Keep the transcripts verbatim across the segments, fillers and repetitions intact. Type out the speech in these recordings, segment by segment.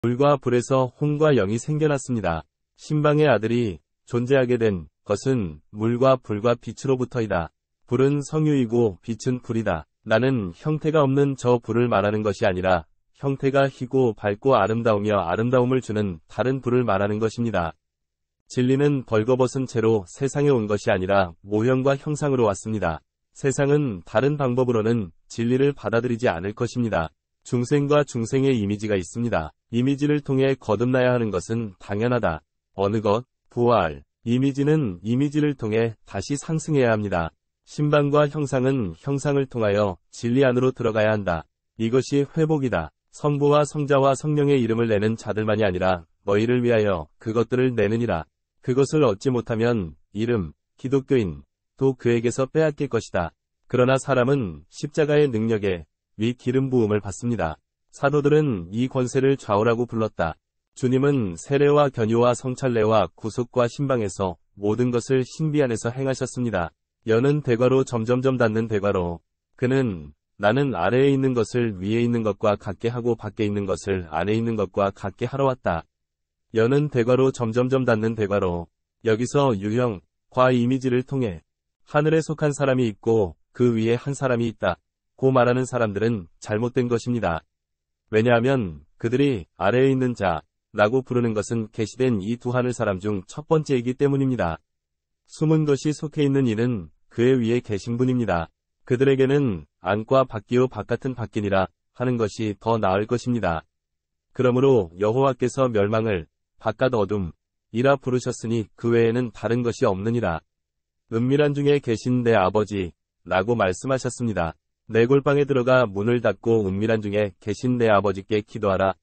물과 불에서 혼과 영이 생겨났습니다. 신방의 아들이 존재하게 된 것은 물과 불과 빛으로부터이다. 불은 성유이고 빛은 불이다. 나는 형태가 없는 저 불을 말하는 것이 아니라 형태가 희고 밝고 아름다우며 아름다움을 주는 다른 불을 말하는 것입니다. 진리는 벌거벗은 채로 세상에 온 것이 아니라 모형과 형상으로 왔습니다. 세상은 다른 방법으로는 진리를 받아들이지 않을 것입니다. 중생과 중생의 이미지가 있습니다. 이미지를 통해 거듭나야 하는 것은 당연하다. 어느 것, 부활, 이미지는 이미지를 통해 다시 상승해야 합니다. 신방과 형상은 형상을 통하여 진리 안으로 들어가야 한다. 이것이 회복이다. 성부와 성자와 성령의 이름을 내는 자들만이 아니라 너희를 위하여 그것들을 내느니라. 그것을 얻지 못하면 이름, 기독교인, 또 그에게서 빼앗길 것이다. 그러나 사람은 십자가의 능력에 위 기름 부음을 받습니다. 사도들은 이 권세를 좌우라고 불렀다. 주님은 세례와 견유와 성찬례와 구속과 신방에서 모든 것을 신비 안에서 행하셨습니다. 여는 대과로 점점점 닿는 대과로 그는 나는 아래에 있는 것을 위에 있는 것과 같게 하고 밖에 있는 것을 안에 있는 것과 같게 하러 왔다. 여는 대과로 점점점 닿는 대과로 여기서 유형, 과 이미지를 통해 하늘에 속한 사람이 있고 그 위에 한 사람이 있다. 고 말하는 사람들은 잘못된 것입니다. 왜냐하면 그들이 아래에 있는 자 라고 부르는 것은 계시된 이 두 하늘 사람 중 첫 번째이기 때문입니다. 숨은 것이 속해 있는 이는 그의 위에 계신 분입니다. 그들에게는 안과 밖이요 바깥은 밖이니라 하는 것이 더 나을 것입니다. 그러므로 여호와께서 멸망을 바깥 어둠 이라 부르셨으니 그 외에는 다른 것이 없느니라. 은밀한 중에 계신 내 아버지 라고 말씀하셨습니다. 내 골방에 들어가 문을 닫고 은밀한 중에 계신 내 아버지께 기도하라.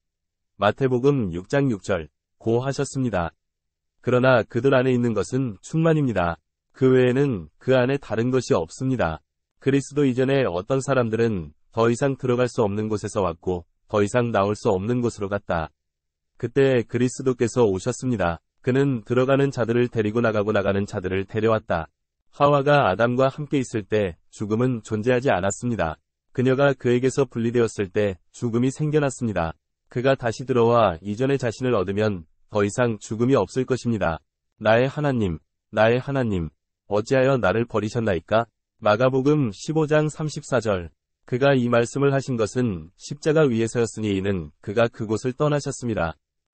마태복음 육 장 육 절 고 하셨습니다. 그러나 그들 안에 있는 것은 충만입니다. 그 외에는 그 안에 다른 것이 없습니다. 그리스도 이전에 어떤 사람들은 더 이상 들어갈 수 없는 곳에서 왔고 더 이상 나올 수 없는 곳으로 갔다. 그때 그리스도께서 오셨습니다. 그는 들어가는 자들을 데리고 나가고 나가는 자들을 데려왔다. 하와가 아담과 함께 있을 때 죽음은 존재하지 않았습니다. 그녀가 그에게서 분리되었을 때 죽음이 생겨났습니다. 그가 다시 들어와 이전의 자신을 얻으면 더 이상 죽음이 없을 것입니다. 나의 하나님, 나의 하나님, 어찌하여 나를 버리셨나이까? 마가복음 십오 장 삼십사 절. 그가 이 말씀을 하신 것은 십자가 위에서였으니 이는 그가 그곳을 떠나셨습니다.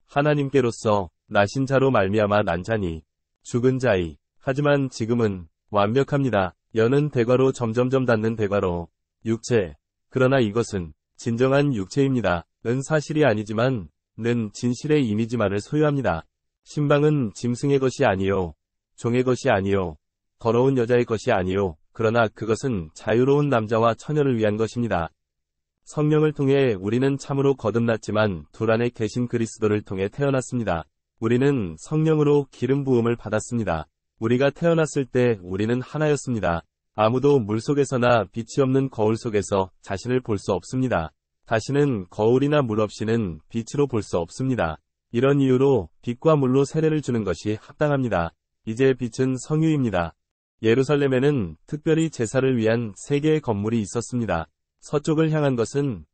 하나님께로서 나신 자로 말미암아 난 자니 죽은 자이. 하지만 지금은 완벽합니다. 여는 대과로 점점점 닿는 대과로 육체. 그러나 이것은 진정한 육체입니다. 는 사실이 아니지만 는 진실의 이미지만을 소유합니다. 신방은 짐승의 것이 아니요 종의 것이 아니요 더러운 여자의 것이 아니요 그러나 그것은 자유로운 남자와 처녀를 위한 것입니다. 성령을 통해 우리는 참으로 거듭났지만 둘 안에 계신 그리스도를 통해 태어났습니다. 우리는 성령으로 기름 부음을 받았습니다. 우리가 태어났을 때 우리는 하나였습니다. 아무도 물속에서나 빛이 없는 거울 속에서 자신을 볼 수 없습니다. 다시는 거울이나 물 없이는 빛으로 볼 수 없습니다. 이런 이유로 빛과 물로 세례를 주는 것이 합당합니다. 이제 빛은 성유입니다. 예루살렘에는 특별히 제사를 위한 세 개의 건물이 있었습니다. 서쪽을 향한 것은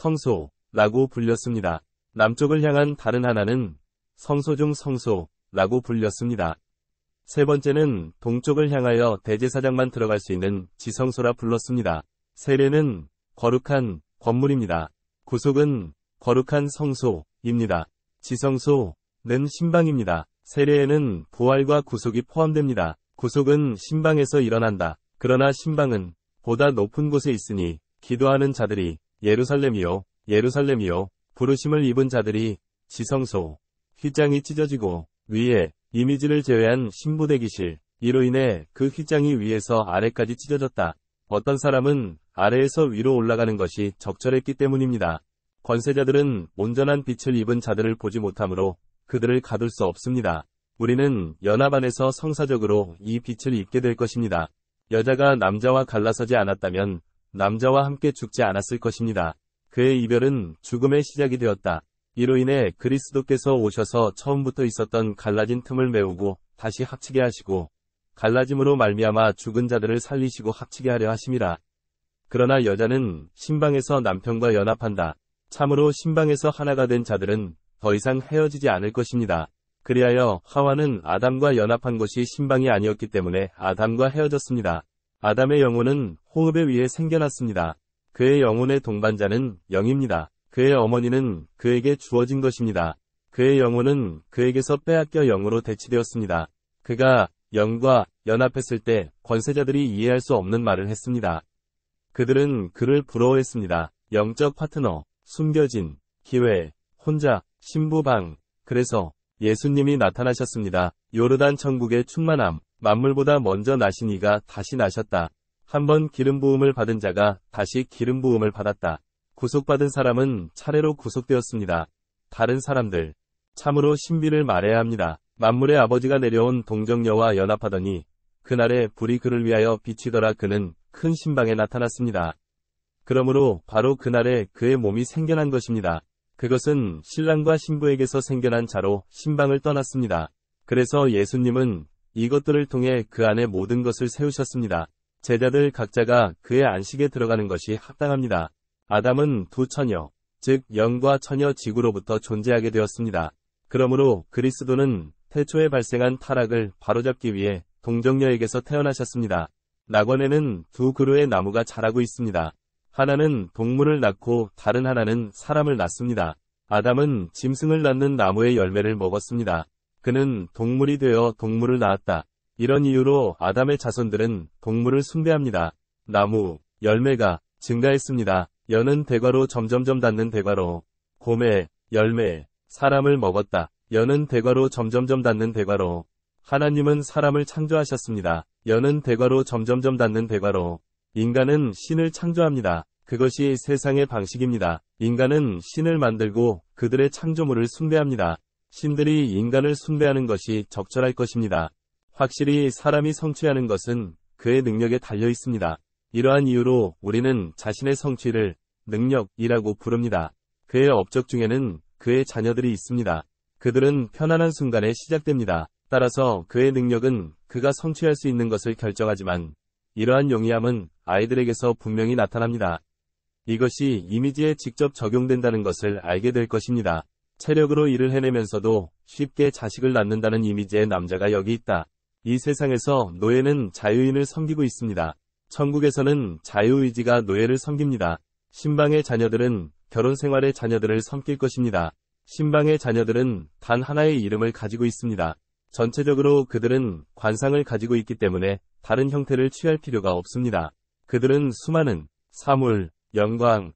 성소라고 불렸습니다. 남쪽을 향한 다른 하나는 성소 중 성소라고 불렸습니다. 세 번째는 동쪽을 향하여 대제사장만 들어갈 수 있는 지성소라 불렀습니다. 세례는 거룩한 건물입니다. 구속은 거룩한 성소입니다. 지성소는 신방입니다. 세례에는 부활과 구속이 포함됩니다. 구속은 신방에서 일어난다. 그러나 신방은 보다 높은 곳에 있으니 기도하는 자들이 예루살렘이요 예루살렘이요 부르심을 입은 자들이 지성소 휘장이 찢어지고 위에 이미지를 제외한 신부대기실 이로 인해 그 휘장이 위에서 아래까지 찢어졌다. 어떤 사람은 아래에서 위로 올라가는 것이 적절했기 때문입니다. 권세자들은 온전한 빛을 입은 자들을 보지 못하므로 그들을 가둘 수 없습니다. 우리는 연합 안에서 성사적으로 이 빛을 입게 될 것입니다. 여자가 남자와 갈라서지 않았다면 남자와 함께 죽지 않았을 것입니다. 그의 이별은 죽음의 시작이 되었다. 이로 인해 그리스도께서 오셔서 처음부터 있었던 갈라진 틈을 메우고 다시 합치게 하시고 갈라짐으로 말미암아 죽은 자들을 살리시고 합치게 하려 하심이라. 그러나 여자는 신방에서 남편과 연합한다. 참으로 신방에서 하나가 된 자들은 더 이상 헤어지지 않을 것입니다. 그리하여 하와는 아담과 연합한 것이 신방이 아니었기 때문에 아담과 헤어졌습니다. 아담의 영혼은 호흡에 위에 생겨났습니다. 그의 영혼의 동반자는 영입니다. 그의 어머니는 그에게 주어진 것입니다. 그의 영혼은 그에게서 빼앗겨 영으로 대치되었습니다. 그가 영과 연합했을 때 권세자들이 이해할 수 없는 말을 했습니다. 그들은 그를 부러워했습니다. 영적 파트너, 숨겨진, 기회, 혼자, 신부방. 그래서 예수님이 나타나셨습니다. 요르단 천국의 충만함, 만물보다 먼저 나신 이가 다시 나셨다. 한번 기름 부음을 받은 자가 다시 기름 부음을 받았다. 구속받은 사람은 차례로 구속되었습니다. 다른 사람들, 참으로 신비를 말해야 합니다. 만물의 아버지가 내려온 동정녀와 연합하더니 그날에 불이 그를 위하여 비치더라. 그는 큰 신방에 나타났습니다. 그러므로 바로 그날에 그의 몸이 생겨난 것입니다. 그것은 신랑과 신부에게서 생겨난 자로 신방을 떠났습니다. 그래서 예수님은 이것들을 통해 그 안에 모든 것을 세우셨습니다. 제자들 각자가 그의 안식에 들어가는 것이 합당합니다. 아담은 두 처녀, 즉 영과 처녀 지구로부터 존재하게 되었습니다. 그러므로 그리스도는 태초에 발생한 타락을 바로잡기 위해 동정녀에게서 태어나셨습니다. 낙원에는 두 그루의 나무가 자라고 있습니다. 하나는 동물을 낳고 다른 하나는 사람을 낳습니다. 아담은 짐승을 낳는 나무의 열매를 먹었습니다. 그는 동물이 되어 동물을 낳았다. 이런 이유로 아담의 자손들은 동물을 숭배합니다. 나무, 열매가 증가했습니다. 연은 대과로 점점점 닿는 대과로, 곰의 열매, 사람을 먹었다. 연은 대과로 점점점 닿는 대과로, 하나님은 사람을 창조하셨습니다. 연은 대과로 점점점 닿는 대과로, 인간은 신을 창조합니다. 그것이 세상의 방식입니다. 인간은 신을 만들고 그들의 창조물을 숭배합니다. 신들이 인간을 숭배하는 것이 적절할 것입니다. 확실히 사람이 성취하는 것은 그의 능력에 달려 있습니다. 이러한 이유로 우리는 자신의 성취를 능력이라고 부릅니다. 그의 업적 중에는 그의 자녀들이 있습니다. 그들은 편안한 순간에 시작됩니다. 따라서 그의 능력은 그가 성취할 수 있는 것을 결정하지만 이러한 용이함은 아이들에게서 분명히 나타납니다. 이것이 이미지에 직접 적용된다는 것을 알게 될 것입니다. 체력으로 일을 해내면서도 쉽게 자식을 낳는다는 이미지의 남자가 여기 있다. 이 세상에서 노예는 자유인을 섬기고 있습니다. 천국에서는 자유의지가 노예를 섬깁니다. 신방의 자녀들은 결혼 생활의 자녀들을 섬길 것입니다. 신방의 자녀들은 단 하나의 이름을 가지고 있습니다. 전체적으로 그들은 관상을 가지고 있기 때문에 다른 형태를 취할 필요가 없습니다. 그들은 수많은 사물, 영광,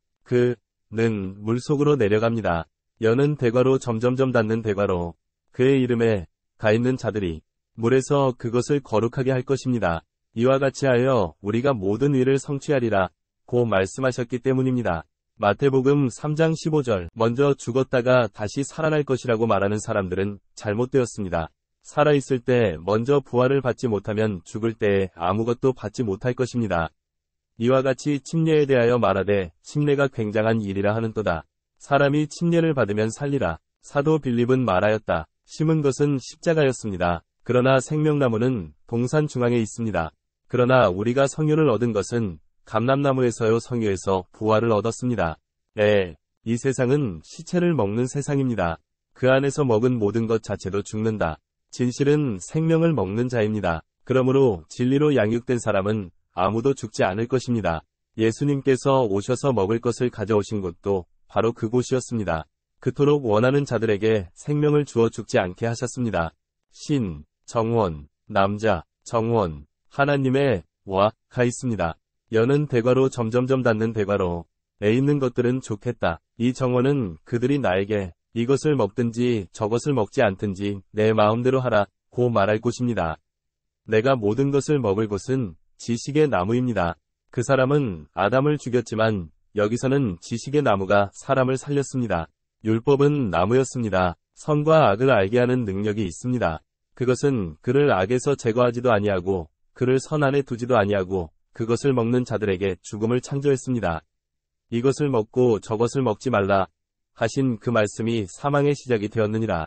그는 물속으로 내려갑니다. 연은 대과로 점점점 닿는 대과로, 그의 이름에 가 있는 자들이 물에서 그것을 거룩하게 할 것입니다. 이와 같이 하여 우리가 모든 일을 성취하리라 고 말씀하셨기 때문입니다. 마태복음 삼 장 십오 절, 먼저 죽었다가 다시 살아날 것이라고 말하는 사람들은 잘못되었습니다. 살아있을 때 먼저 부활을 받지 못하면 죽을 때에 아무것도 받지 못할 것입니다. 이와 같이 침례에 대하여 말하되 침례가 굉장한 일이라 하는도다. 사람이 침례를 받으면 살리라. 사도 빌립은 말하였다. 심은 것은 십자가였습니다. 그러나 생명나무는 동산 중앙에 있습니다. 그러나 우리가 성유를 얻은 것은 감람나무에서요 성유에서 부활을 얻었습니다. 네, 이 세상은 시체를 먹는 세상입니다. 그 안에서 먹은 모든 것 자체도 죽는다. 진실은 생명을 먹는 자입니다. 그러므로 진리로 양육된 사람은 아무도 죽지 않을 것입니다. 예수님께서 오셔서 먹을 것을 가져오신 곳도 바로 그곳이었습니다. 그토록 원하는 자들에게 생명을 주어 죽지 않게 하셨습니다. 신, 정원, 남자, 정원, 하나님의 와 가 있습니다. 연은 대과로 점점점 닿는 대과로, 애 있는 것들은 좋겠다. 이 정원은 그들이 나에게 이것을 먹든지 저것을 먹지 않든지 내 마음대로 하라 고 말할 곳입니다. 내가 모든 것을 먹을 곳은 지식의 나무입니다. 그 사람은 아담을 죽였지만 여기서는 지식의 나무가 사람을 살렸습니다. 율법은 나무였습니다. 선과 악을 알게 하는 능력이 있습니다. 그것은 그를 악에서 제거하지도 아니하고 그를 선 안에 두지도 아니하고 그것을 먹는 자들에게 죽음을 창조했습니다. 이것을 먹고 저것을 먹지 말라 하신 그 말씀이 사망의 시작이 되었느니라.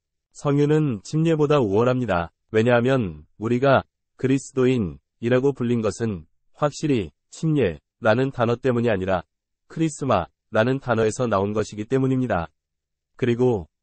성유는 침례보다 우월합니다. 왜냐하면 우리가 그리스도인이라고 불린 것은 확실히 침례라는 단어 때문이 아니라 크리스마라는 단어에서 나온 것이기 때문입니다. 그리고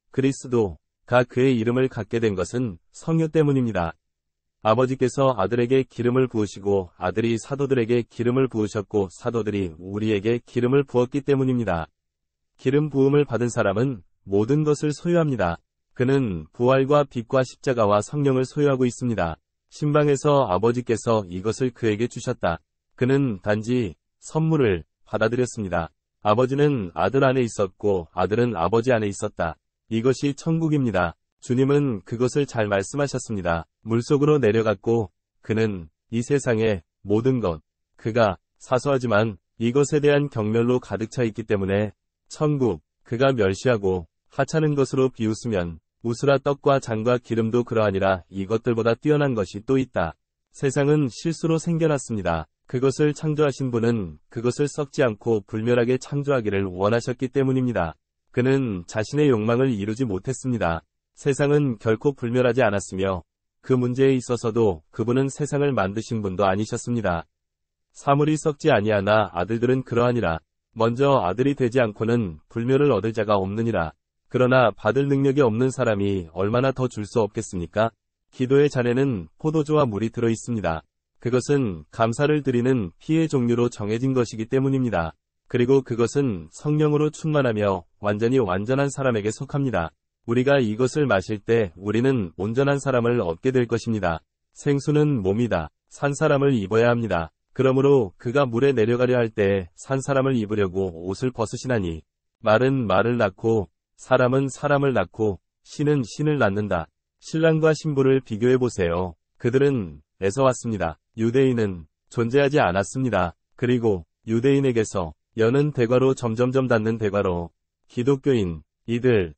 그리스도가 그의 이름을 갖게 된 것은 성유 때문입니다. 아버지께서 아들에게 기름을 부으시고 아들이 사도들에게 기름을 부으셨고 사도들이 우리에게 기름을 부었기 때문입니다. 기름 부음을 받은 사람은 모든 것을 소유합니다. 그는 부활과 빛과 십자가와 성령을 소유하고 있습니다. 신방에서 아버지께서 이것을 그에게 주셨다. 그는 단지 선물을 받아들였습니다. 아버지는 아들 안에 있었고 아들은 아버지 안에 있었다. 이것이 천국입니다. 주님은 그것을 잘 말씀하셨습니다. 물속으로 내려갔고 그는 이 세상의 모든 것, 그가 사소하지만 이것에 대한 경멸로 가득 차 있기 때문에 천국, 그가 멸시하고 하찮은 것으로 비웃으면 우스라 떡과 장과 기름도 그러하니라. 이것들보다 뛰어난 것이 또 있다. 세상은 실수로 생겨났습니다. 그것을 창조하신 분은 그것을 썩지 않고 불멸하게 창조하기를 원하셨기 때문입니다. 그는 자신의 욕망을 이루지 못했습니다. 세상은 결코 불멸하지 않았으며 그 문제에 있어서도 그분은 세상을 만드신 분도 아니셨습니다. 사물이 썩지 아니하나 아들들은 그러하니라. 먼저 아들이 되지 않고는 불멸을 얻을 자가 없느니라. 그러나 받을 능력이 없는 사람이 얼마나 더 줄 수 없겠습니까? 기도의 잔에는 포도주와 물이 들어 있습니다. 그것은 감사를 드리는 피의 종류로 정해진 것이기 때문입니다. 그리고 그것은 성령으로 충만하며 완전히 완전한 사람에게 속합니다. 우리가 이것을 마실 때 우리는 온전한 사람을 얻게 될 것입니다. 생수는 몸이다. 산 사람을 입어야 합니다. 그러므로 그가 물에 내려가려 할 때에 산 사람을 입으려고 옷을 벗으시나니 말은 말을 낳고 사람은 사람을 낳고 신은 신을 낳는다. 신랑과 신부를 비교해보세요. 그들은 에서 왔습니다. 유대인은 존재하지 않았습니다. 그리고 유대인에게서 여는 대과로 점점점 닿는 대과로 기독교인 이들은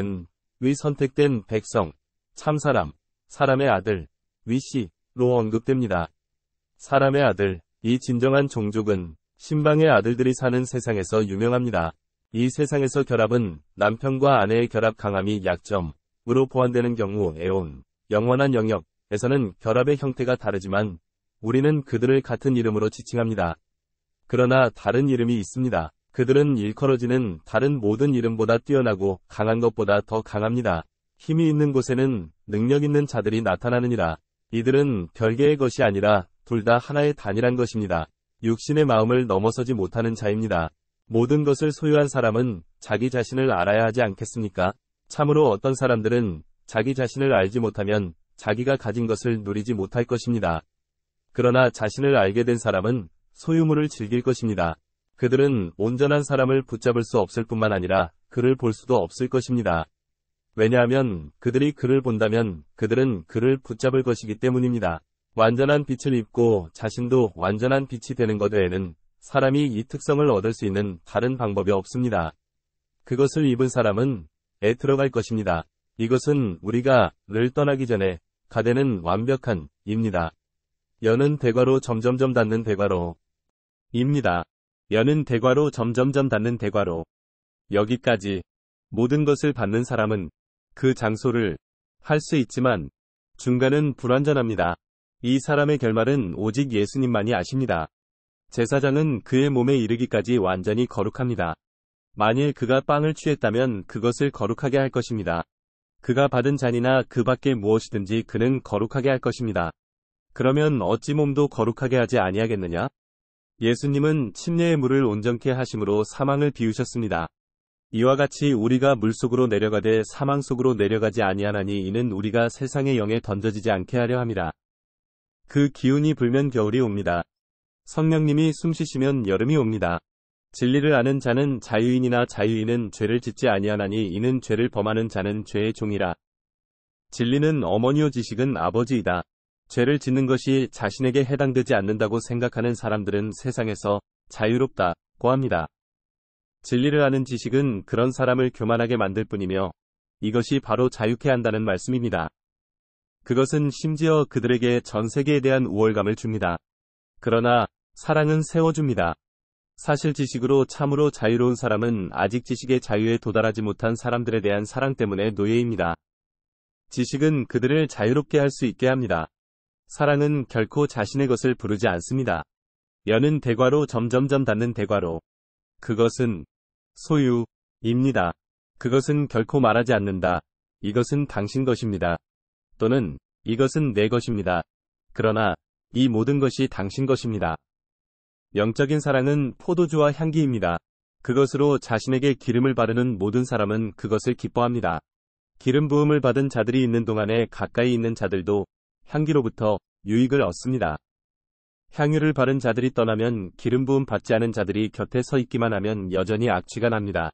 위 선택된 백성, 참사람, 사람의 아들, 위시로 언급됩니다. 사람의 아들, 이 진정한 종족은 신방의 아들들이 사는 세상에서 유명합니다. 이 세상에서 결합은 남편과 아내의 결합 강함이 약점으로 보완되는 경우 에온, 영원한 영역에서는 결합의 형태가 다르지만 우리는 그들을 같은 이름으로 지칭합니다. 그러나 다른 이름이 있습니다. 그들은 일컬어지는 다른 모든 이름보다 뛰어나고 강한 것보다 더 강합니다. 힘이 있는 곳에는 능력 있는 자들이 나타나느니라. 이들은 별개의 것이 아니라 둘 다 하나의 단일한 것입니다. 육신의 마음을 넘어서지 못하는 자입니다. 모든 것을 소유한 사람은 자기 자신을 알아야 하지 않겠습니까? 참으로 어떤 사람들은 자기 자신을 알지 못하면 자기가 가진 것을 누리지 못할 것입니다. 그러나 자신을 알게 된 사람은 소유물을 즐길 것입니다. 그들은 온전한 사람을 붙잡을 수 없을 뿐만 아니라 그를 볼 수도 없을 것입니다. 왜냐하면 그들이 그를 본다면 그들은 그를 붙잡을 것이기 때문입니다. 완전한 빛을 입고 자신도 완전한 빛이 되는 것 외에는 사람이 이 특성을 얻을 수 있는 다른 방법이 없습니다. 그것을 입은 사람은 에 들어갈 것입니다. 이것은 우리가 를 떠나기 전에 가되는 완벽한 입니다. 여는 대과로 점점점 닿는 대과로 입니다. 여는 대과로 점점점 닿는 대과로. 여기까지 모든 것을 받는 사람은 그 장소를 할 수 있지만 중간은 불완전합니다. 이 사람의 결말은 오직 예수님만이 아십니다. 제사장은 그의 몸에 이르기까지 완전히 거룩합니다. 만일 그가 빵을 취했다면 그것을 거룩하게 할 것입니다. 그가 받은 잔이나 그 밖에 무엇이든지 그는 거룩하게 할 것입니다. 그러면 어찌 몸도 거룩하게 하지 아니하겠느냐? 예수님은 침례의 물을 온전케 하심으로 사망을 비우셨습니다. 이와 같이 우리가 물속으로 내려가되 사망 속으로 내려가지 아니하나니 이는 우리가 세상의 영에 던져지지 않게 하려 함이라. 그 기운이 불면 겨울이 옵니다. 성령님이 숨쉬시면 여름이 옵니다. 진리를 아는 자는 자유인이나 자유인은 죄를 짓지 아니하나니 이는 죄를 범하는 자는 죄의 종이라. 진리는 어머니요 지식은 아버지이다. 죄를 짓는 것이 자신에게 해당되지 않는다고 생각하는 사람들은 세상에서 자유롭다고 합니다. 진리를 아는 지식은 그런 사람을 교만하게 만들 뿐이며 이것이 바로 자유케 한다는 말씀입니다. 그것은 심지어 그들에게 전 세계에 대한 우월감을 줍니다. 그러나 사랑은 세워줍니다. 사실 지식으로 참으로 자유로운 사람은 아직 지식의 자유에 도달하지 못한 사람들에 대한 사랑 때문에 노예입니다. 지식은 그들을 자유롭게 할 수 있게 합니다. 사랑은 결코 자신의 것을 부르지 않습니다. 여는 대과로 점점점 닿는 대과로. 그것은 소유입니다. 그것은 결코 말하지 않는다. 이것은 당신 것입니다. 또는 이것은 내 것입니다. 그러나 이 모든 것이 당신 것입니다. 영적인 사랑은 포도주와 향기입니다. 그것으로 자신에게 기름을 바르는 모든 사람은 그것을 기뻐합니다. 기름 부음을 받은 자들이 있는 동안에 가까이 있는 자들도 향기로부터 유익을 얻습니다. 향유를 바른 자들이 떠나면 기름 부음 받지 않은 자들이 곁에 서 있기만 하면 여전히 악취가 납니다.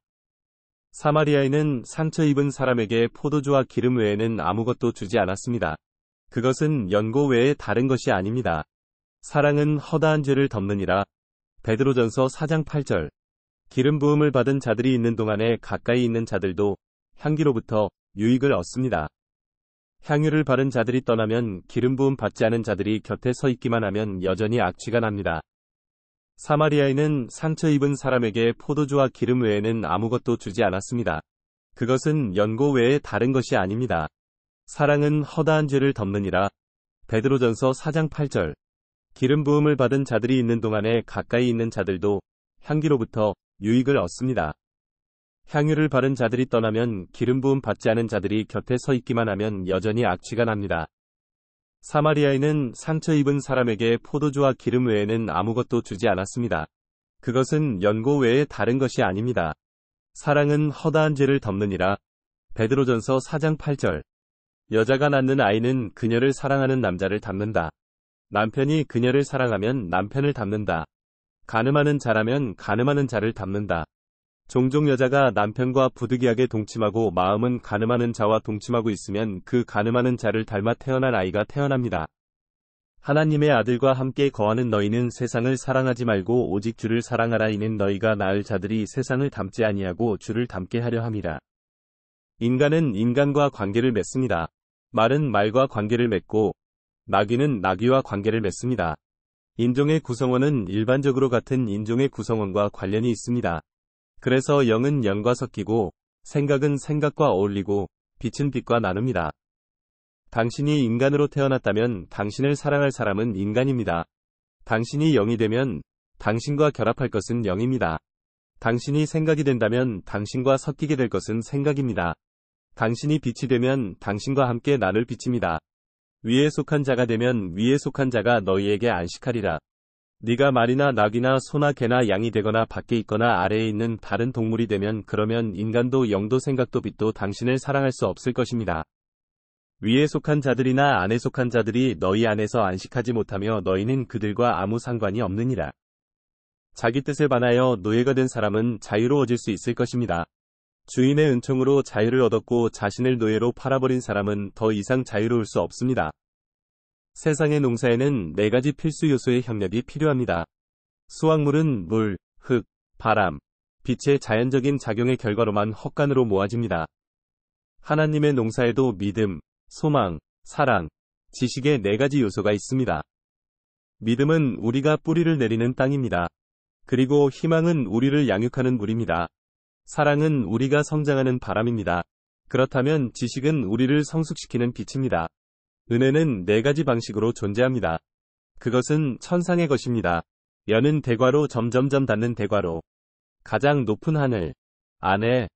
사마리아인은 상처 입은 사람에게 포도주와 기름 외에는 아무것도 주지 않았습니다. 그것은 연고 외에 다른 것이 아닙니다. 사랑은 허다한 죄를 덮느니라. 베드로전서 사 장 팔 절. 기름 부음을 받은 자들이 있는 동안에 가까이 있는 자들도 향기로부터 유익을 얻습니다. 향유를 바른 자들이 떠나면 기름 부음 받지 않은 자들이 곁에 서 있기만 하면 여전히 악취가 납니다. 사마리아인은 상처 입은 사람에게 포도주와 기름 외에는 아무것도 주지 않았습니다. 그것은 연고 외에 다른 것이 아닙니다. 사랑은 허다한 죄를 덮느니라. 베드로전서 사 장 팔 절. 기름 부음을 받은 자들이 있는 동안에 가까이 있는 자들도 향기로부터 유익을 얻습니다. 향유를 바른 자들이 떠나면 기름 부음 받지 않은 자들이 곁에 서 있기만 하면 여전히 악취가 납니다. 사마리아인은 상처 입은 사람에게 포도주와 기름 외에는 아무것도 주지 않았습니다. 그것은 연고 외에 다른 것이 아닙니다. 사랑은 허다한 죄를 덮느니라. 베드로전서 사 장 팔 절. 여자가 낳는 아이는 그녀를 사랑하는 남자를 닮는다. 남편이 그녀를 사랑하면 남편을 닮는다. 가늠하는 자라면 가늠하는 자를 닮는다. 종종 여자가 남편과 부득이하게 동침하고 마음은 가늠하는 자와 동침하고 있으면 그 가늠하는 자를 닮아 태어난 아이가 태어납니다. 하나님의 아들과 함께 거하는 너희는 세상을 사랑하지 말고 오직 주를 사랑하라. 이는 너희가 낳을 자들이 세상을 닮지 아니하고 주를 닮게 하려 함이라. 인간은 인간과 관계를 맺습니다. 말은 말과 관계를 맺고 나귀는 나귀와 관계를 맺습니다. 인종의 구성원은 일반적으로 같은 인종의 구성원과 관련이 있습니다. 그래서 영은 영과 섞이고 생각은 생각과 어울리고 빛은 빛과 나눕니다. 당신이 인간으로 태어났다면 당신을 사랑할 사람은 인간입니다. 당신이 영이 되면 당신과 결합할 것은 영입니다. 당신이 생각이 된다면 당신과 섞이게 될 것은 생각입니다. 당신이 빛이 되면 당신과 함께 나눌 빛입니다. 위에 속한 자가 되면 위에 속한 자가 너희에게 안식하리라. 네가 말이나 나귀나 소나 개나 양이 되거나 밖에 있거나 아래에 있는 다른 동물이 되면 그러면 인간도 영도 생각도 빛도 당신을 사랑할 수 없을 것입니다. 위에 속한 자들이나 안에 속한 자들이 너희 안에서 안식하지 못하며 너희는 그들과 아무 상관이 없느니라. 자기 뜻을 반하여 노예가 된 사람은 자유로워질 수 있을 것입니다. 주인의 은총으로 자유를 얻었고 자신을 노예로 팔아버린 사람은 더 이상 자유로울 수 없습니다. 세상의 농사에는 네 가지 필수 요소의 협력이 필요합니다. 수확물은 물, 흙, 바람, 빛의 자연적인 작용의 결과로만 헛간으로 모아집니다. 하나님의 농사에도 믿음, 소망, 사랑, 지식의 네 가지 요소가 있습니다. 믿음은 우리가 뿌리를 내리는 땅입니다. 그리고 희망은 우리를 양육하는 물입니다. 사랑은 우리가 성장하는 바람입니다. 그렇다면 지식은 우리를 성숙시키는 빛입니다. 은혜는 네 가지 방식으로 존재합니다. 그것은 천상의 것입니다. 여는 대과로 점점점 닿는 대과로. 가장 높은 하늘. 아내.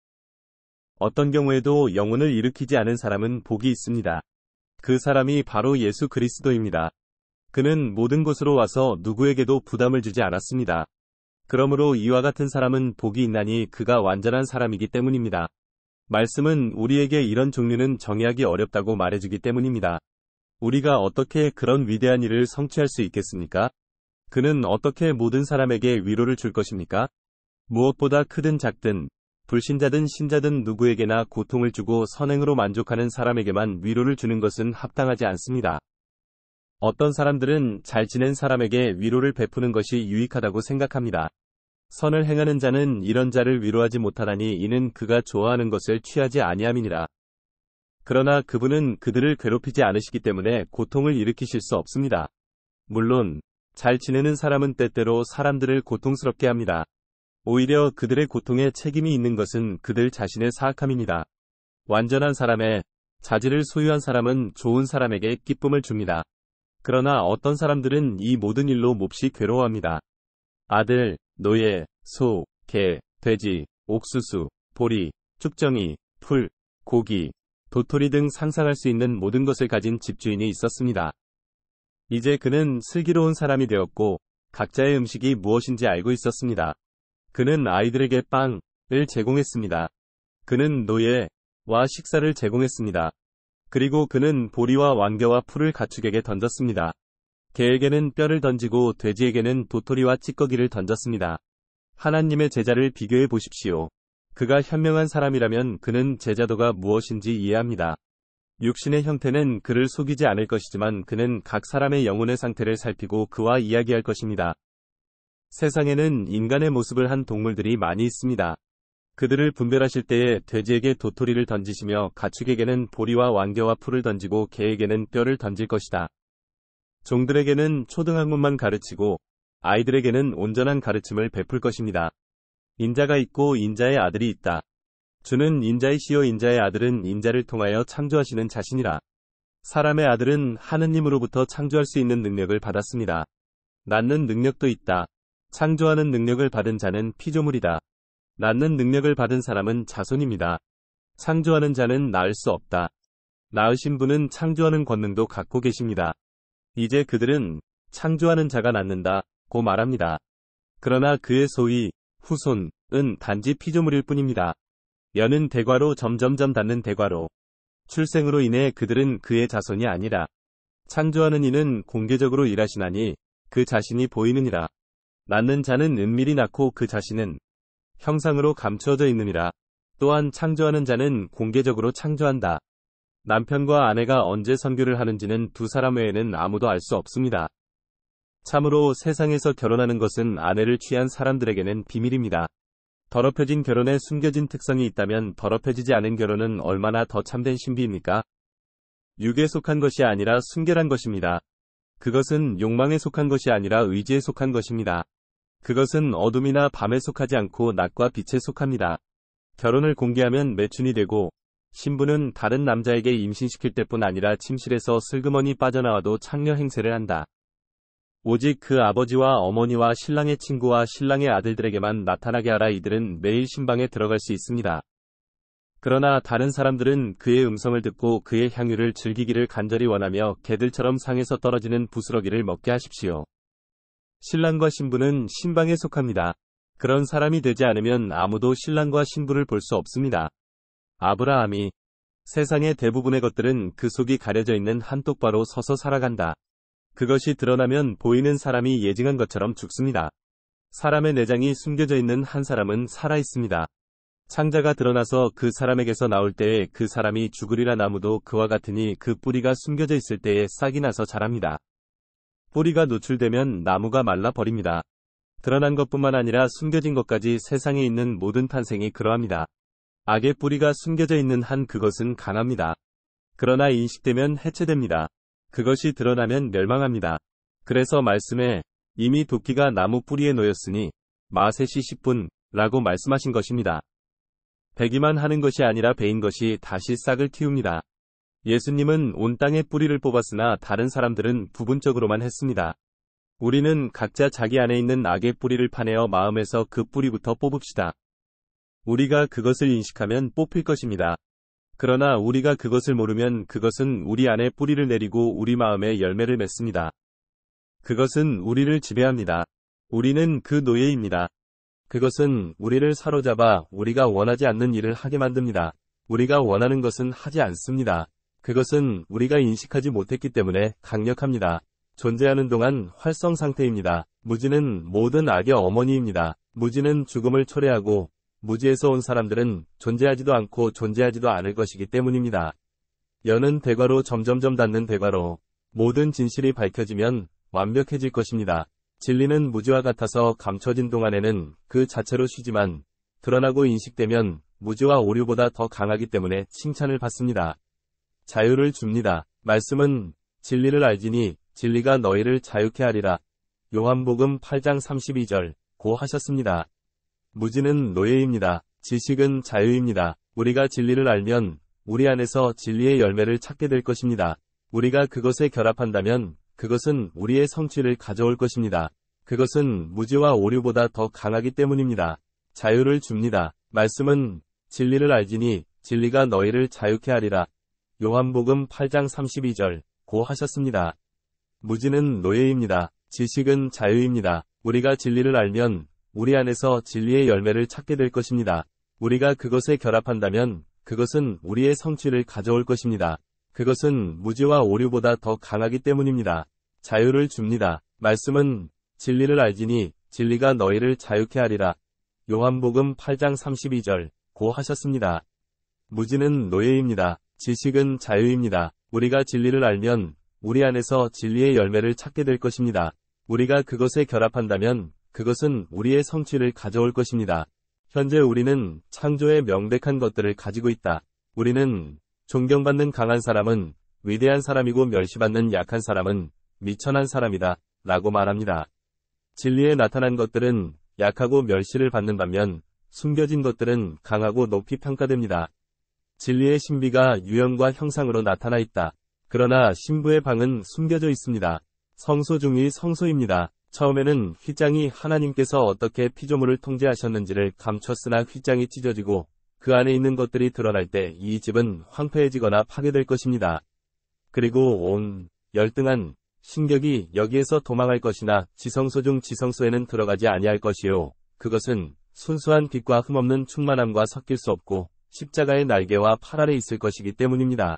어떤 경우에도 영혼을 일으키지 않은 사람은 복이 있습니다. 그 사람이 바로 예수 그리스도입니다. 그는 모든 곳으로 와서 누구에게도 부담을 주지 않았습니다. 그러므로 이와 같은 사람은 복이 있나니 그가 완전한 사람이기 때문입니다. 말씀은 우리에게 이런 종류는 정의하기 어렵다고 말해주기 때문입니다. 우리가 어떻게 그런 위대한 일을 성취할 수 있겠습니까? 그는 어떻게 모든 사람에게 위로를 줄 것입니까? 무엇보다 크든 작든, 불신자든 신자든 누구에게나 고통을 주고 선행으로 만족하는 사람에게만 위로를 주는 것은 합당하지 않습니다. 어떤 사람들은 잘 지낸 사람에게 위로를 베푸는 것이 유익하다고 생각합니다. 선을 행하는 자는 이런 자를 위로하지 못하나니 이는 그가 좋아하는 것을 취하지 아니함이니라. 그러나 그분은 그들을 괴롭히지 않으시기 때문에 고통을 일으키실 수 없습니다. 물론 잘 지내는 사람은 때때로 사람들을 고통스럽게 합니다. 오히려 그들의 고통에 책임이 있는 것은 그들 자신의 사악함입니다. 완전한 사람의 자질을 소유한 사람은 좋은 사람에게 기쁨을 줍니다. 그러나 어떤 사람들은 이 모든 일로 몹시 괴로워합니다. 아들, 노예, 소, 개, 돼지, 옥수수, 보리, 쭉정이, 풀, 고기, 도토리 등 상상할 수 있는 모든 것을 가진 집주인이 있었습니다. 이제 그는 슬기로운 사람이 되었고 각자의 음식이 무엇인지 알고 있었습니다. 그는 아이들에게 빵을 제공했습니다. 그는 노예와 식사를 제공했습니다. 그리고 그는 보리와 왕겨와 풀을 가축에게 던졌습니다. 개에게는 뼈를 던지고 돼지에게는 도토리와 찌꺼기를 던졌습니다. 하나님의 제자를 비교해 보십시오. 그가 현명한 사람이라면 그는 제자도가 무엇인지 이해합니다. 육신의 형태는 그를 속이지 않을 것이지만 그는 각 사람의 영혼의 상태를 살피고 그와 이야기할 것입니다. 세상에는 인간의 모습을 한 동물들이 많이 있습니다. 그들을 분별하실 때에 돼지에게 도토리를 던지시며 가축에게는 보리와 왕겨와 풀을 던지고 개에게는 뼈를 던질 것이다. 종들에게는 초등학문만 가르치고 아이들에게는 온전한 가르침을 베풀 것입니다. 인자가 있고 인자의 아들이 있다. 주는 인자이시요 인자의 아들은 인자를 통하여 창조하시는 자신이라. 사람의 아들은 하느님으로부터 창조할 수 있는 능력을 받았습니다. 낳는 능력도 있다. 창조하는 능력을 받은 자는 피조물이다. 낳는 능력을 받은 사람은 자손입니다. 창조하는 자는 낳을 수 없다. 낳으신 분은 창조하는 권능도 갖고 계십니다. 이제 그들은 창조하는 자가 낳는다고 말합니다. 그러나 그의 소위 후손은 단지 피조물일 뿐입니다. 여는 대과로 점점점 닿는 대과로. 출생으로 인해 그들은 그의 자손이 아니라 창조하는 이는 공개적으로 일하시나니 그 자신이 보이느니라. 낳는 자는 은밀히 낳고 그 자신은 형상으로 감추어져 있느니라. 또한 창조하는 자는 공개적으로 창조한다. 남편과 아내가 언제 선교를 하는지는 두 사람 외에는 아무도 알 수 없습니다. 참으로 세상에서 결혼하는 것은 아내를 취한 사람들에게는 비밀입니다. 더럽혀진 결혼에 숨겨진 특성이 있다면 더럽혀지지 않은 결혼은 얼마나 더 참된 신비입니까? 육에 속한 것이 아니라 순결한 것입니다. 그것은 욕망에 속한 것이 아니라 의지에 속한 것입니다. 그것은 어둠이나 밤에 속하지 않고 낮과 빛에 속합니다. 결혼을 공개하면 매춘이 되고 신부는 다른 남자에게 임신시킬 때뿐 아니라 침실에서 슬그머니 빠져나와도 창녀 행세를 한다. 오직 그 아버지와 어머니와 신랑의 친구와 신랑의 아들들에게만 나타나게 하라. 이들은 매일 신방에 들어갈 수 있습니다. 그러나 다른 사람들은 그의 음성을 듣고 그의 향유를 즐기기를 간절히 원하며 개들처럼 상에서 떨어지는 부스러기를 먹게 하십시오. 신랑과 신부는 신방에 속합니다. 그런 사람이 되지 않으면 아무도 신랑과 신부를 볼 수 없습니다. 아브라함이 세상의 대부분의 것들은 그 속이 가려져 있는 한 똑바로 서서 살아간다. 그것이 드러나면 보이는 사람이 예증한 것처럼 죽습니다. 사람의 내장이 숨겨져 있는 한 사람은 살아있습니다. 창자가 드러나서 그 사람에게서 나올 때에 그 사람이 죽으리라. 나무도 그와 같으니 그 뿌리가 숨겨져 있을 때에 싹이 나서 자랍니다. 뿌리가 노출되면 나무가 말라버립니다. 드러난 것뿐만 아니라 숨겨진 것까지 세상에 있는 모든 탄생이 그러합니다. 악의 뿌리가 숨겨져 있는 한 그것은 강합니다. 그러나 인식되면 해체됩니다. 그것이 드러나면 멸망합니다. 그래서 말씀에 이미 도끼가 나무 뿌리에 놓였으니 마셋이 십 분라고 말씀하신 것입니다. 베기만 하는 것이 아니라 베인 것이 다시 싹을 틔웁니다. 예수님은 온 땅의 뿌리를 뽑았으나 다른 사람들은 부분적으로만 했습니다. 우리는 각자 자기 안에 있는 악의 뿌리를 파내어 마음에서 그 뿌리부터 뽑읍시다. 우리가 그것을 인식하면 뽑힐 것입니다. 그러나 우리가 그것을 모르면 그것은 우리 안에 뿌리를 내리고 우리 마음에 열매를 맺습니다. 그것은 우리를 지배합니다. 우리는 그 노예입니다. 그것은 우리를 사로잡아 우리가 원하지 않는 일을 하게 만듭니다. 우리가 원하는 것은 하지 않습니다. 그것은 우리가 인식하지 못했기 때문에 강력합니다. 존재하는 동안 활성 상태입니다. 무지는 모든 악의 어머니입니다. 무지는 죽음을 초래하고 무지에서 온 사람들은 존재하지도 않고 존재하지도 않을 것이기 때문입니다. 여는 대과로 점점점 닿는 대과로 모든 진실이 밝혀지면 완벽해질 것입니다. 진리는 무지와 같아서 감춰진 동안에는 그 자체로 쉬지만 드러나고 인식되면 무지와 오류보다 더 강하기 때문에 칭찬을 받습니다. 자유를 줍니다. 말씀은 진리를 알지니 진리가 너희를 자유케 하리라. 요한복음 팔 장 삼십이 절 고 하셨습니다. 무지는 노예입니다. 지식은 자유입니다. 우리가 진리를 알면 우리 안에서 진리의 열매를 찾게 될 것입니다. 우리가 그것에 결합한다면 그것은 우리의 성취를 가져올 것입니다. 그것은 무지와 오류보다 더 강하기 때문입니다. 자유를 줍니다. 말씀은 진리를 알지니 진리가 너희를 자유케 하리라. 요한복음 팔 장 삼십이 절 고 하셨습니다. 무지는 노예입니다. 지식은 자유입니다. 우리가 진리를 알면 우리 안에서 진리의 열매를 찾게 될 것입니다. 우리가 그것에 결합한다면 그것은 우리의 성취를 가져올 것입니다. 그것은 무지와 오류보다 더 강하기 때문입니다. 자유를 줍니다. 말씀은 진리를 알지니 진리가 너희를 자유케 하리라. 요한복음 팔 장 삼십이 절 고 하셨습니다. 무지는 노예입니다. 지식은 자유입니다. 우리가 진리를 알면 우리 안에서 진리의 열매를 찾게 될 것입니다. 우리가 그것에 결합한다면 그것은 우리의 성취를 가져올 것입니다. 현재 우리는 창조의 명백한 것들을 가지고 있다. 우리는 존경받는 강한 사람은 위대한 사람이고 멸시받는 약한 사람은 미천한 사람이다 라고 말합니다. 진리에 나타난 것들은 약하고 멸시를 받는 반면 숨겨진 것들은 강하고 높이 평가됩니다. 진리의 신비가 유형과 형상으로 나타나 있다. 그러나 신부의 방은 숨겨져 있습니다. 성소 중의 성소입니다. 처음에는 휘장이 하나님께서 어떻게 피조물을 통제하셨는지를 감췄으나 휘장이 찢어지고 그 안에 있는 것들이 드러날 때 이 집은 황폐해지거나 파괴될 것입니다. 그리고 온 열등한 신격이 여기에서 도망할 것이나 지성소 중 지성소에는 들어가지 아니할 것이요. 그것은 순수한 빛과 흠없는 충만함과 섞일 수 없고 십자가의 날개와 팔 아래 있을 것이기 때문입니다.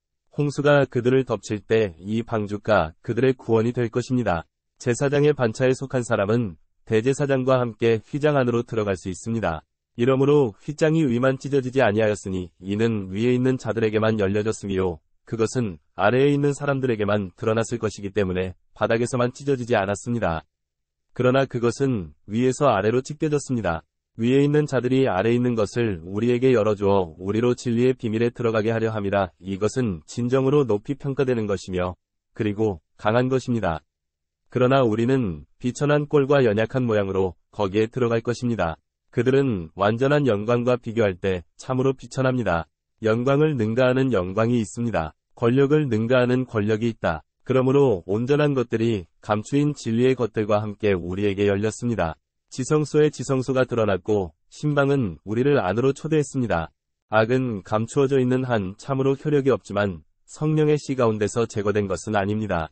홍수가 그들을 덮칠 때 이 방주가 그들의 구원이 될 것입니다. 제사장의 반차에 속한 사람은 대제사장과 함께 휘장 안으로 들어갈 수 있습니다. 이러므로 휘장이 위만 찢어지지 아니하였으니 이는 위에 있는 자들에게만 열려졌으며 그것은 아래에 있는 사람들에게만 드러났을 것이기 때문에 바닥에서만 찢어지지 않았습니다. 그러나 그것은 위에서 아래로 찢겨졌습니다. 위에 있는 자들이 아래에 있는 것을 우리에게 열어주어 우리로 진리의 비밀에 들어가게 하려 함이라. 이것은 진정으로 높이 평가되는 것이며 그리고 강한 것입니다. 그러나 우리는 비천한 꼴과 연약한 모양으로 거기에 들어갈 것입니다. 그들은 완전한 영광과 비교할 때 참으로 비천합니다. 영광을 능가하는 영광이 있습니다. 권력을 능가하는 권력이 있다. 그러므로 온전한 것들이 감추인 진리의 것들과 함께 우리에게 열렸습니다. 지성소의 지성소가 드러났고 신방은 우리를 안으로 초대했습니다. 악은 감추어져 있는 한 참으로 효력이 없지만 성령의 씨 가운데서 제거된 것은 아닙니다.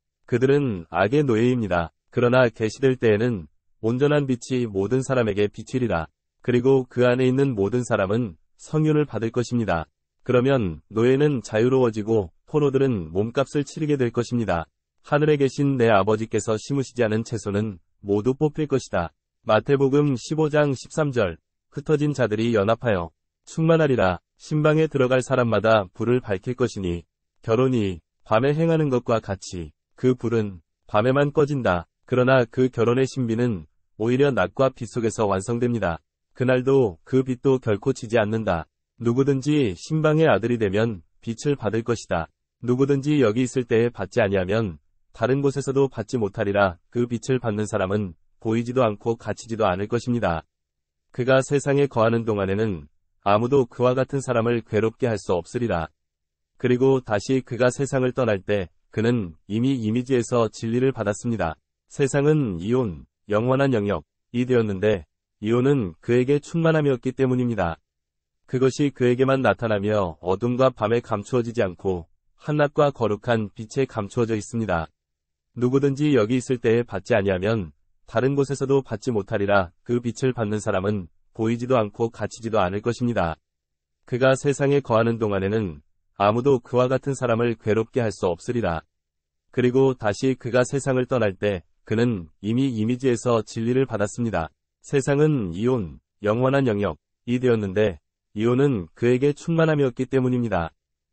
그들은 악의 노예입니다. 그러나 계시될 때에는 온전한 빛이 모든 사람에게 비치리라. 그리고 그 안에 있는 모든 사람은 성윤을 받을 것입니다. 그러면 노예는 자유로워지고 포로들은 몸값을 치르게 될 것입니다. 하늘에 계신 내 아버지께서 심으시지 않은 채소는 모두 뽑힐 것이다. 마태복음 십오 장 십삼 절 흩어진 자들이 연합하여 충만하리라. 신방에 들어갈 사람마다 불을 밝힐 것이니 결혼이 밤에 행하는 것과 같이 그 불은 밤에만 꺼진다. 그러나 그 결혼의 신비는 오히려 낮과 빛 속에서 완성됩니다. 그날도 그 빛도 결코 지지 않는다. 누구든지 신방의 아들이 되면 빛을 받을 것이다. 누구든지 여기 있을 때에 받지 아니하면 다른 곳에서도 받지 못하리라. 그 빛을 받는 사람은 보이지도 않고 갇히지도 않을 것입니다. 그가 세상에 거하는 동안에는 아무도 그와 같은 사람을 괴롭게 할 수 없으리라. 그리고 다시 그가 세상을 떠날 때 그는 이미 이미지에서 진리를 받았습니다. 세상은 이온, 영원한 영역이 되었는데 이온은 그에게 충만함이었기 때문입니다. 그것이 그에게만 나타나며 어둠과 밤에 감추어지지 않고 한낮과 거룩한 빛에 감추어져 있습니다. 누구든지 여기 있을 때에 받지 아니하면 다른 곳에서도 받지 못하리라. 그 빛을 받는 사람은 보이지도 않고 갇히지도 않을 것입니다. 그가 세상에 거하는 동안에는 아무도 그와 같은 사람을 괴롭게 할 수 없으리라. 그리고 다시 그가 세상을 떠날 때 그는 이미 이미지에서 진리를 받았습니다. 세상은 이온, 영원한 영역이 되었는데 이온은 그에게 충만함이었기 때문입니다.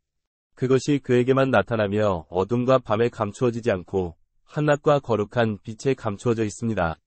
그것이 그에게만 나타나며 어둠과 밤에 감추어지지 않고 한낮과 거룩한 빛에 감추어져 있습니다.